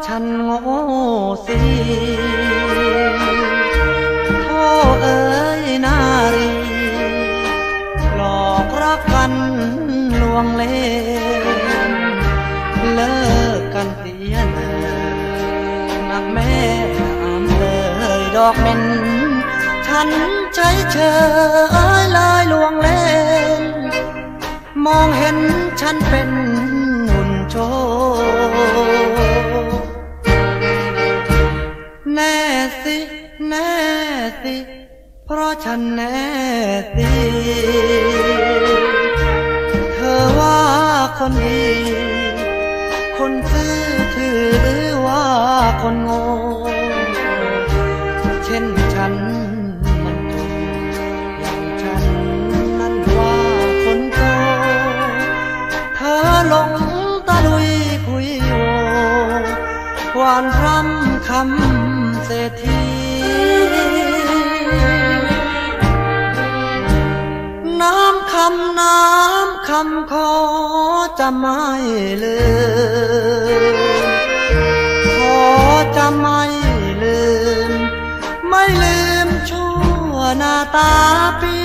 ฉันโง่เสียโธ่เอ๋ยนารีหลอกรักกันลวงเล่เลิกกันเสียเลยนักแม่อำเลยดอกเม็นฉันเฉยเฉยลอยลวงเล่นมองเห็นฉันเป็นหุ่นโชว์แน่สิแน่สิเพราะฉันแน่สิเธอว่าคนดีคนซื่อถือว่าคนโง่เช่นฉันมันถูกอย่างฉันนั้นว่าคนโง่เธอหลงตะลุยคุยโวหวานพร่ำคำเศรษฐีน้ำคำขอจะไม่ลืมขอจะไม่ลืมไม่ลืมชั่วหน้าตาปี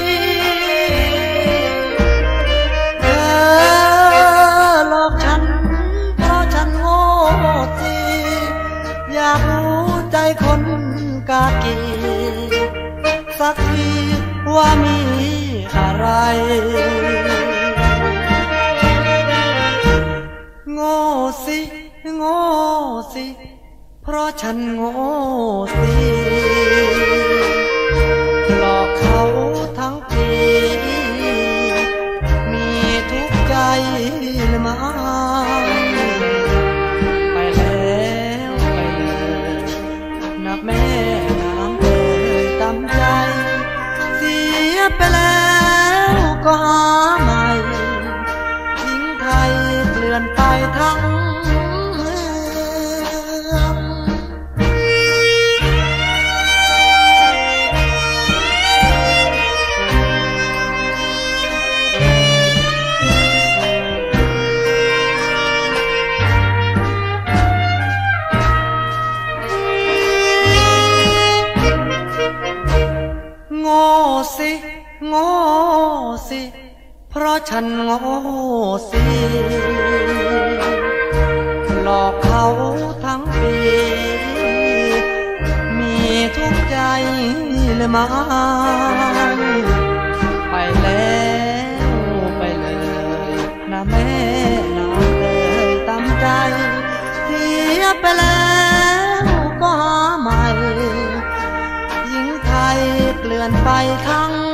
เธอหลอกฉันเพราะฉันโง่สิอยากรู้ใจคนกากีสักทีว่ามีอะไรโง่สิโง่สิเพราะฉันโง่สิหลอกเขาทั้งปีมีทุกข์ใจหรือไม่ไปแล้วไปเลยนับแม่น้ำเอ่ยตำใจเสียไปแล้วก็หาใหม่หญิงไทยเกลื่อนไปทั้งเมืองโง่สิโง่สิเพราะฉันโง่สิหลอกเขาทั้งปีมีทุกข์ใจหรือไม่ไปแล้วไปเลยนะแม่น้ำเอ่ยตำใจเสียไปแล้วก็หาใหม่หญิงไทยเกลื่อนไปทั้ง